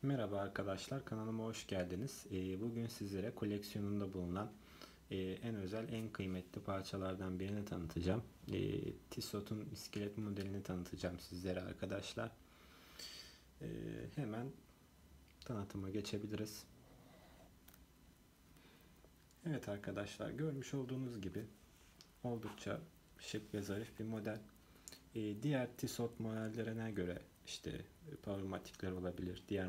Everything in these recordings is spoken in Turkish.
Merhaba arkadaşlar, kanalıma hoş geldiniz. Bugün sizlere koleksiyonumda bulunan en özel, en kıymetli parçalardan birini tanıtacağım. Tissot'un iskelet modelini tanıtacağım sizlere arkadaşlar. Hemen tanıtıma geçebiliriz. Evet arkadaşlar, görmüş olduğunuz gibi oldukça şık ve zarif bir model. Diğer Tissot modellerine göre işte powermatikler olabilir, diğer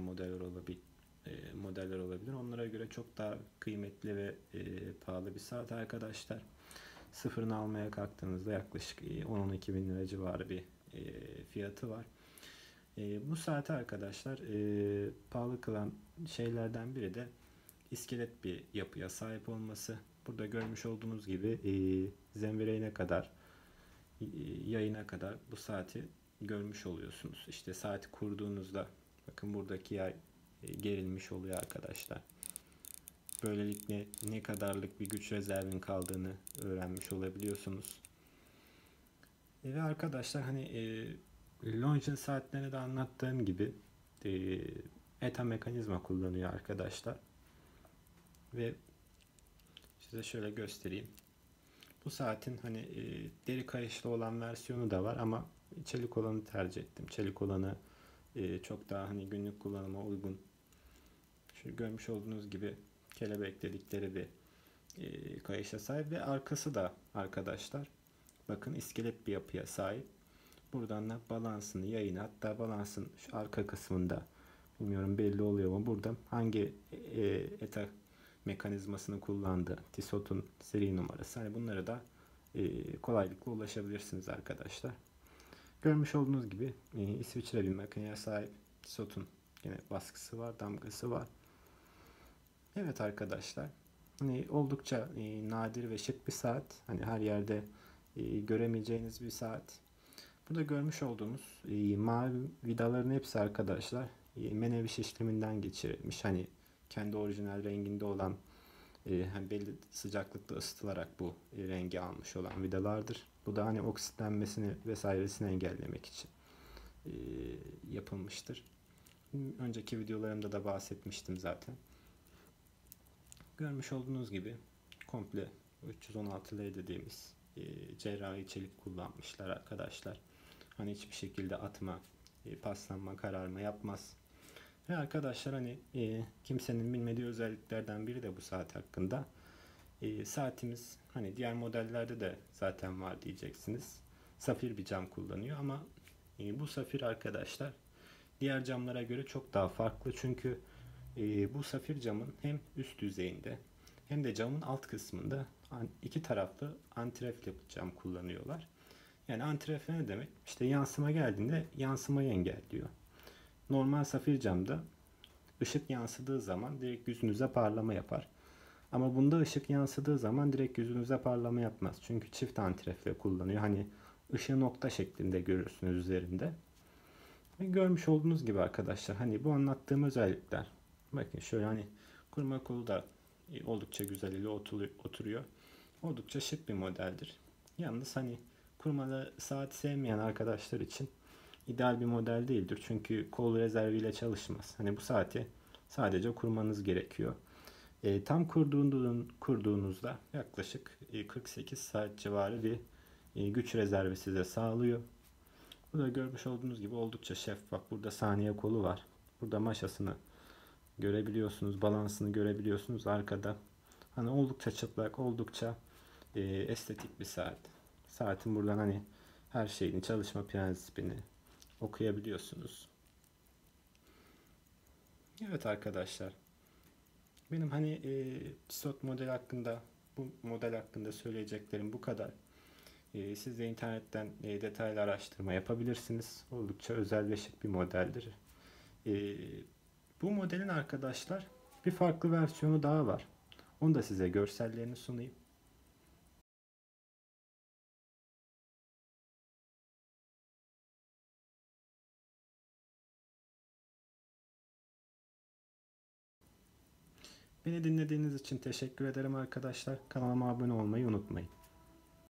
modeller olabilir. Onlara göre çok daha kıymetli ve pahalı bir saat arkadaşlar. Sıfırını almaya kalktığınızda yaklaşık 10-12 bin lira civarı bir fiyatı var. Bu saati arkadaşlar pahalı kılan şeylerden biri de iskelet bir yapıya sahip olması. Burada görmüş olduğunuz gibi zembireğine kadar, yayına kadar bu saati görmüş oluyorsunuz. İşte saati kurduğunuzda bakın buradaki yay gerilmiş oluyor arkadaşlar. Böylelikle ne kadarlık bir güç rezervin kaldığını öğrenmiş olabiliyorsunuz. Ve arkadaşlar hani Longines saatlerine de anlattığım gibi ETA mekanizma kullanıyor arkadaşlar. Ve size şöyle göstereyim. Bu saatin hani deri kayışlı olan versiyonu da var ama çelik olanı tercih ettim. Çelik olanı çok daha hani günlük kullanıma uygun. Şu görmüş olduğunuz gibi kelebek dedikleri bir kayışa sahip ve arkası da arkadaşlar bakın iskelet bir yapıya sahip. Buradan da balansını, yayını, hatta balansın şu arka kısmında bilmiyorum belli oluyor mu burada hangi ETA mekanizmasını kullandığı, Tissot'un seri numarası. Hani bunları da kolaylıkla ulaşabilirsiniz arkadaşlar. Görmüş olduğunuz gibi İsviçre bir makineye sahip. Tissot'un yine baskısı var, damgası var. Evet arkadaşlar. Hani oldukça nadir ve şık bir saat. Hani her yerde göremeyeceğiniz bir saat. Burada görmüş olduğunuz mavi vidaların hepsi arkadaşlar Meneviş işleminden geçirilmiş. Hani kendi orijinal renginde olan hani belli sıcaklıkta ısıtılarak bu rengi almış olan vidalardır. Bu da hani oksitlenmesini vesairesini engellemek için yapılmıştır. Önceki videolarımda da bahsetmiştim zaten. Görmüş olduğunuz gibi komple 316L dediğimiz cerrahi çelik kullanmışlar arkadaşlar. Hani hiçbir şekilde atma, paslanma, kararma yapmaz. Ve arkadaşlar hani kimsenin bilmediği özelliklerden biri de bu saat hakkında. Saatimiz hani diğer modellerde de zaten var diyeceksiniz. Safir bir cam kullanıyor ama bu safir arkadaşlar diğer camlara göre çok daha farklı. Çünkü bu safir camın hem üst yüzeyinde hem de camın alt kısmında iki taraflı antirefleks cam kullanıyorlar. Yani antirefleks ne demek? İşte yansıma geldiğinde yansımayı engelliyor. Normal safir camda ışık yansıdığı zaman direkt yüzünüze parlama yapar. Ama bunda ışık yansıdığı zaman direkt yüzünüze parlama yapmaz. Çünkü çift antirefleks kullanıyor. Hani ışığı nokta şeklinde görürsünüz üzerinde. Ve görmüş olduğunuz gibi arkadaşlar hani bu anlattığım özellikler. Bakın şöyle hani kurma kolu da oldukça güzel ile oturuyor. Oldukça şık bir modeldir. Yalnız hani kurmalı saat sevmeyen arkadaşlar için ideal bir model değildir. Çünkü kol rezerviyle çalışmaz. Hani bu saati sadece kurmanız gerekiyor. Tam kurduğunuzda yaklaşık 48 saat civarı bir güç rezervi size sağlıyor. Bu da görmüş olduğunuz gibi oldukça şeffaf. Burada saniye kolu var. Burada maşasını görebiliyorsunuz. Balansını görebiliyorsunuz arkada. Hani oldukça çıplak, oldukça estetik bir saat. Saatin buradan hani her şeyini, çalışma prensibini okuyabiliyorsunuz. Evet arkadaşlar. Benim hani Tissot model hakkında, bu model hakkında söyleyeceklerim bu kadar. Siz de internetten detaylı araştırma yapabilirsiniz. Oldukça özel ve şık bir modeldir. E, Bu modelin arkadaşlar bir farklı versiyonu daha var. Onu da size görsellerini sunayım. Beni dinlediğiniz için teşekkür ederim arkadaşlar. Kanalıma abone olmayı unutmayın.